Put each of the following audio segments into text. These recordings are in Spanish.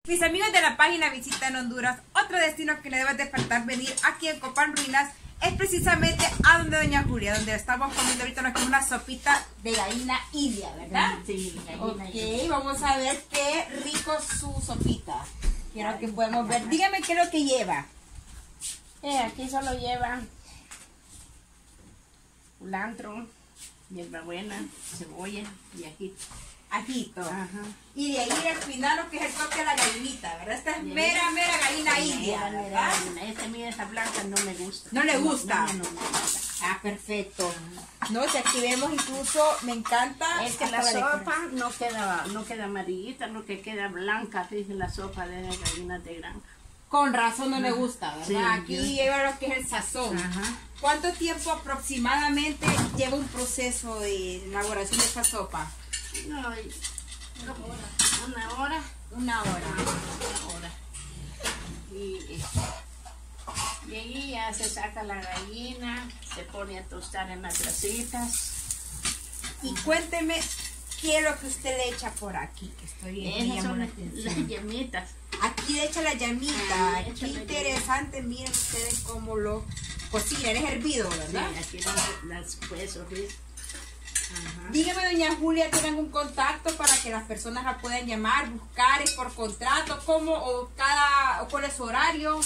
Mis amigos de la página Visita en Honduras, otro destino que le debe de faltar venir aquí en Copán Ruinas es precisamente a donde Doña Julia, donde estamos comiendo ahorita una sopita de gallina india, ¿verdad? Sí, gallina india. Ok, vamos a ver qué rico su sopita. Quiero que podamos ver. Dígame qué es lo que lleva. Aquí solo lleva culantro, hierbabuena, cebolla y ajito. Ajito. Ajá. Y de ahí al final lo que es el toque de la gallinita, ¿verdad? Esta es mera gallina india, ¿verdad? Mira, esa blanca no me gusta. ¿No le gusta? No me gusta. Ah, perfecto. No, si aquí vemos incluso, me encanta. Es que hasta la sopa decoración. no queda amarillita, no que queda blanca, dice la sopa de gallinas de granja. Con razón no le gusta, ¿verdad? Sí, aquí lleva lo que es el sazón. Ajá. ¿Cuánto tiempo aproximadamente lleva un proceso de elaboración de esta sopa? No, una hora. Una hora. Una hora. Y ahí ya se saca la gallina, se pone a tostar en las grasitas. Y cuénteme qué es lo que usted le echa por aquí, que estoy Esas son la las atención. yemitas. Aquí le echa la llamita. Ahí, Qué échale interesante, miren ustedes cómo lo cocinan, es hervido, Sí, ¿verdad? aquí las puedes sofrir. Ajá. Dígame, doña Julia, ¿tienen algún contacto para que las personas la puedan llamar, buscar, es por contrato, cómo, o cuál es su horario?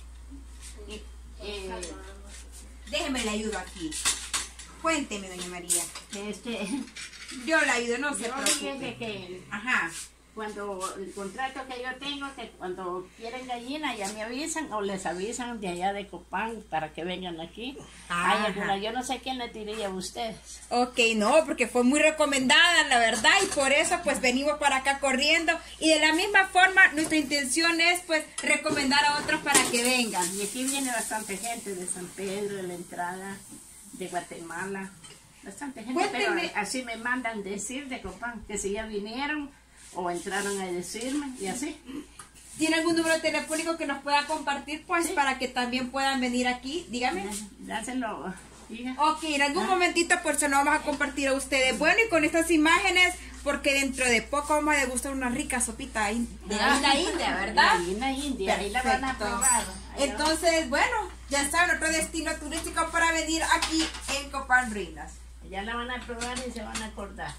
Déjeme le ayudo aquí. Cuénteme, doña María. Yo le ayudo, no se Yo fíjese preocupe. que Ajá. cuando el contrato que yo tengo, que cuando quieren gallina ya me avisan o les avisan de allá de Copán para que vengan aquí. Ajá. Hay alguna, yo no sé quién le diría a ustedes. Ok, no, porque fue muy recomendada, la verdad, y por eso pues venimos para acá corriendo. Y de la misma forma, nuestra intención es pues recomendar a otros para que vengan. Y aquí viene bastante gente de San Pedro, de la entrada, de Guatemala. Bastante gente, Cuénteme. pero así me mandan decir de Copán, que si ya vinieron o entraron a decirme y así. ¿Tiene algún número telefónico que nos pueda compartir pues Sí. para que también puedan venir aquí? Dígame. Dáselo, hija. Ok, en algún momentito pues se lo vamos a compartir a ustedes. Bueno, y con estas imágenes, porque dentro de poco vamos a degustar una rica sopita de gallina india, ¿verdad? Gallina india, ahí la van a Perfecto. probar. Entonces, bueno, ya saben, otro destino turístico para venir aquí en Copán Ruinas. Ya la van a probar y se van a acordar.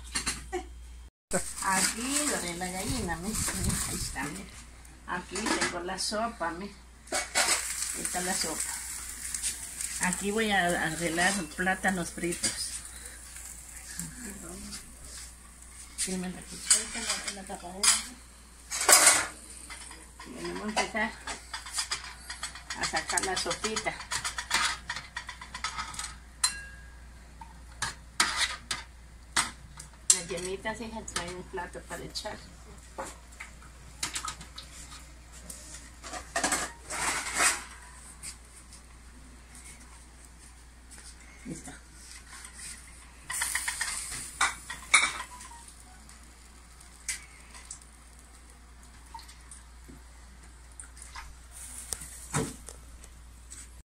Aquí lo de la gallina, ¿me? Ahí está, ¿me? Aquí tengo la sopa, ¿me? Ahí está la sopa. Aquí voy a arreglar plátanos fritos. Dime la cuchara, la tapadera. Bueno, vamos a empezar a sacar la sopita. Las yemitas, hija, traen un plato para echar.